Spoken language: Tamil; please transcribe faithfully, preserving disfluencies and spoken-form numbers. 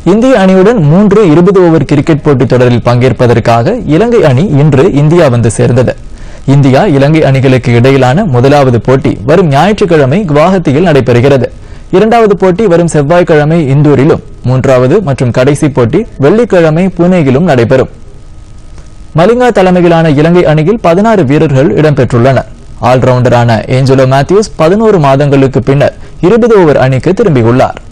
இந்திய அணியுடன் மூன்று இருபது ஓவர் கிரிக்கெட் போட்டித் தொடரில் பங்கேற்பதற்காக இலங்கை அணி இன்று இந்தியா வந்து சேர்ந்தது. இந்தியா இலங்கை அணிகளுக்கு இடையிலான முதலாவது போட்டி வரும் ஞாயிற்றுக்கிழமை குவாஹத்தியில் நடைபெறுகிறது. இரண்டாவது போட்டி வரும் செவ்வாய்க்கிழமை இந்தூரிலும், மூன்றாவது மற்றும் கடைசி போட்டி வெள்ளிக்கிழமை புனேயிலும் நடைபெறும். மலிங்கா தலைமையிலான இலங்கை அணியில் பதினாறு வீரர்கள் இடம்பெற்றுள்ளனர். ஆல்ரவுண்டரான ஏஞ்சலோ மேத்யூஸ் பதினோரு மாதங்களுக்கு பின்னர் இருபது ஓவர் அணிக்கு திரும்பியுள்ளார்.